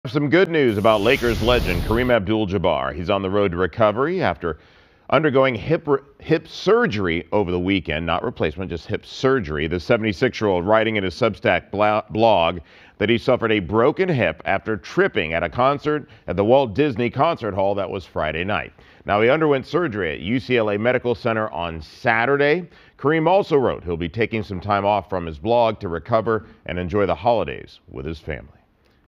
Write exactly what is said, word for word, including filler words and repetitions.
Some good news about Lakers legend Kareem Abdul-Jabbar. He's on the road to recovery after undergoing hip hip surgery over the weekend. Not replacement, just hip surgery. The seventy-six-year-old writing in his Substack blog that he suffered a broken hip after tripping at a concert at the Walt Disney Concert Hall. That was Friday night. Now, he underwent surgery at U C L A Medical Center on Saturday. Kareem also wrote he'll be taking some time off from his blog to recover and enjoy the holidays with his family.